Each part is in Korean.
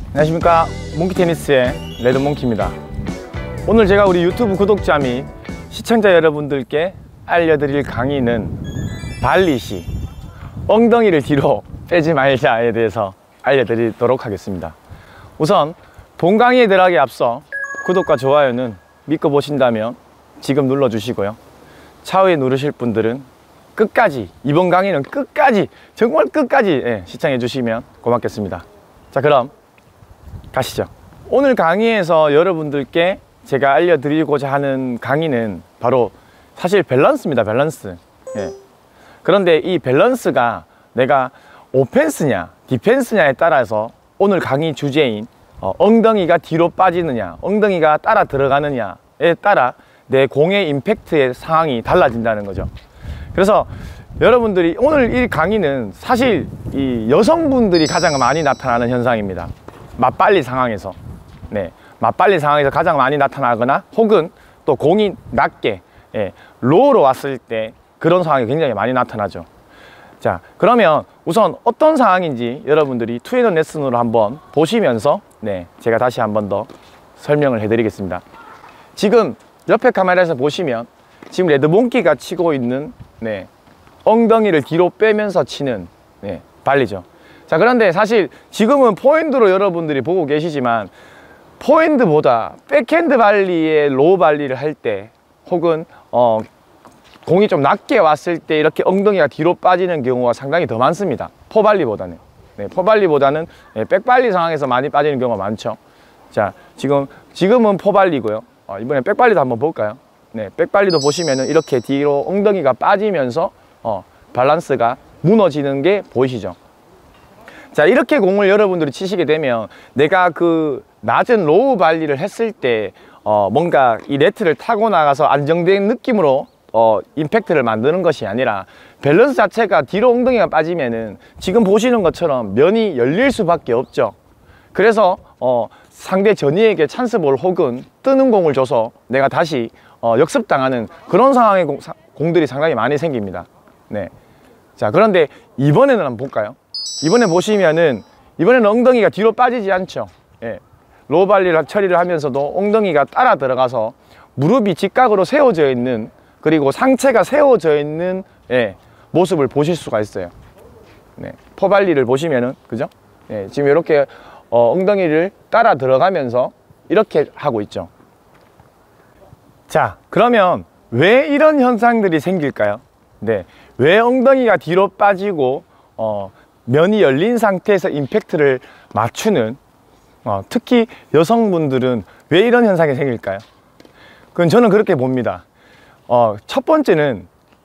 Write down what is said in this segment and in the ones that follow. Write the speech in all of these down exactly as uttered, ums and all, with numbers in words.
안녕하십니까, 몽키테니스의 레드몽키입니다. 오늘 제가 우리 유튜브 구독자 및 시청자 여러분들께 알려드릴 강의는 발리시, 엉덩이를 뒤로 빼지 말자에 대해서 알려드리도록 하겠습니다. 우선 본 강의에 들어가기 앞서 구독과 좋아요는 믿고 보신다면 지금 눌러주시고요, 차후에 누르실 분들은 끝까지, 이번 강의는 끝까지, 정말 끝까지 예, 시청해 주시면 고맙겠습니다. 자, 그럼 가시죠. 오늘 강의에서 여러분들께 제가 알려드리고자 하는 강의는 바로 사실 밸런스입니다. 밸런스. 예. 그런데 이 밸런스가 내가 오펜스냐 디펜스냐에 따라서 오늘 강의 주제인 어, 엉덩이가 뒤로 빠지느냐 엉덩이가 따라 들어가느냐에 따라 내 공의 임팩트의 상황이 달라진다는 거죠. 그래서 여러분들이 오늘 이 강의는 사실 이 여성분들이 가장 많이 나타나는 현상입니다. 맞발리 상황에서, 네, 맞발리 상황에서 가장 많이 나타나거나 혹은 또 공이 낮게, 예, 로우로 왔을 때 그런 상황이 굉장히 많이 나타나죠. 자, 그러면 우선 어떤 상황인지 여러분들이 투앤원 레슨으로 한번 보시면서 네, 제가 다시 한번 더 설명을 해드리겠습니다. 지금 옆에 카메라에서 보시면 지금 레드몽키가 치고 있는 네, 엉덩이를 뒤로 빼면서 치는 네, 발리죠. 자, 그런데 사실 지금은 포핸드로 여러분들이 보고 계시지만 포핸드보다 백핸드 발리의 로우 발리를 할 때 혹은 어, 공이 좀 낮게 왔을 때 이렇게 엉덩이가 뒤로 빠지는 경우가 상당히 더 많습니다. 포발리보다는. 네, 포발리보다는 네, 백발리 상황에서 많이 빠지는 경우가 많죠. 자, 지금, 지금은 포발리고요. 어, 이번에 백발리도 한번 볼까요? 네, 백발리도 보시면은 이렇게 뒤로 엉덩이가 빠지면서 어, 밸런스가 무너지는 게 보이시죠? 자, 이렇게 공을 여러분들이 치시게 되면 내가 그 낮은 로우 발리를 했을 때 어, 뭔가 이 네트를 타고 나가서 안정된 느낌으로 어, 임팩트를 만드는 것이 아니라 밸런스 자체가 뒤로 엉덩이가 빠지면은 지금 보시는 것처럼 면이 열릴 수밖에 없죠. 그래서 어, 상대 전위에게 찬스볼 혹은 뜨는 공을 줘서 내가 다시 어, 역습당하는 그런 상황의 공, 사, 공들이 상당히 많이 생깁니다. 네. 자, 그런데 이번에는 한번 볼까요? 이번에 보시면은 이번에는 엉덩이가 뒤로 빠지지 않죠. 예. 로우 발리를 처리를 하면서도 엉덩이가 따라 들어가서 무릎이 직각으로 세워져 있는, 그리고 상체가 세워져 있는 예, 모습을 보실 수가 있어요. 네. 포발리를 보시면은 그죠? 예, 지금 이렇게 어, 엉덩이를 따라 들어가면서 이렇게 하고 있죠. 자, 그러면 왜 이런 현상들이 생길까요? 네, 왜 엉덩이가 뒤로 빠지고 어, 면이 열린 상태에서 임팩트를 맞추는 어, 특히 여성분들은 왜 이런 현상이 생길까요? 그건 저는 그렇게 봅니다. 어, 첫 번째는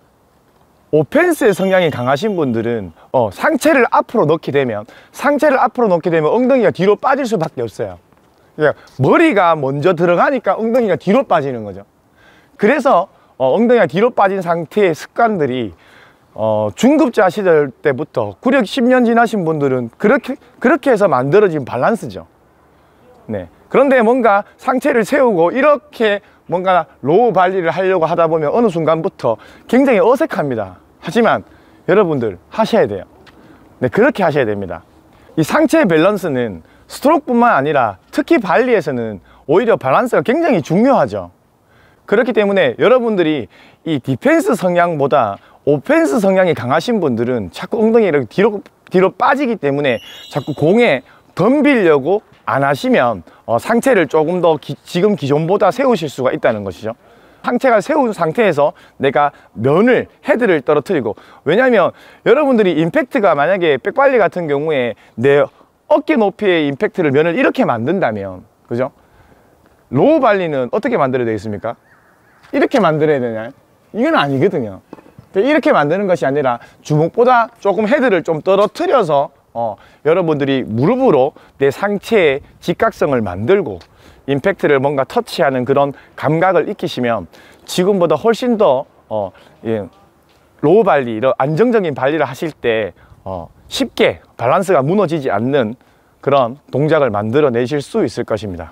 오펜스의 성향이 강하신 분들은 어, 상체를 앞으로 넣게 되면 상체를 앞으로 넣게 되면 엉덩이가 뒤로 빠질 수밖에 없어요. 그러니까 머리가 먼저 들어가니까 엉덩이가 뒤로 빠지는 거죠. 그래서 어, 엉덩이가 뒤로 빠진 상태의 습관들이 어, 중급자 시절 때부터 구력 십 년 지나신 분들은 그렇게 그렇게 해서 만들어진 밸런스죠. 네. 그런데 뭔가 상체를 세우고 이렇게 뭔가 로우 발리를 하려고 하다 보면 어느 순간부터 굉장히 어색합니다. 하지만 여러분들 하셔야 돼요. 네, 그렇게 하셔야 됩니다. 이 상체의 밸런스는 스트로크뿐만 아니라 특히 발리에서는 오히려 밸런스가 굉장히 중요하죠. 그렇기 때문에 여러분들이 이 디펜스 성향보다 오펜스 성향이 강하신 분들은 자꾸 엉덩이가 이렇게 뒤로, 뒤로 빠지기 때문에 자꾸 공에 덤비려고 안 하시면 어, 상체를 조금 더 기, 지금 기존보다 세우실 수가 있다는 것이죠. 상체가 세운 상태에서 내가 면을, 헤드를 떨어뜨리고, 왜냐하면 여러분들이 임팩트가 만약에 백발리 같은 경우에 내 어깨 높이의 임팩트를 면을 이렇게 만든다면, 그죠? 로우 발리는 어떻게 만들어야 되겠습니까? 이렇게 만들어야 되냐? 이건 아니거든요. 이렇게 만드는 것이 아니라 주먹보다 조금 헤드를 좀 떨어뜨려서 어, 여러분들이 무릎으로 내 상체의 직각성을 만들고 임팩트를 뭔가 터치하는 그런 감각을 익히시면 지금보다 훨씬 더 어, 예, 로우 발리, 이런 안정적인 발리를 하실 때 어, 쉽게 밸런스가 무너지지 않는 그런 동작을 만들어 내실 수 있을 것입니다.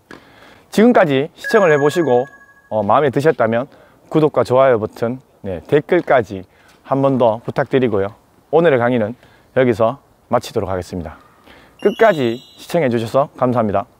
지금까지 시청을 해보시고 어, 마음에 드셨다면 구독과 좋아요 버튼, 네, 댓글까지 한 번 더 부탁드리고요. 오늘의 강의는 여기서 마치도록 하겠습니다. 끝까지 시청해 주셔서 감사합니다.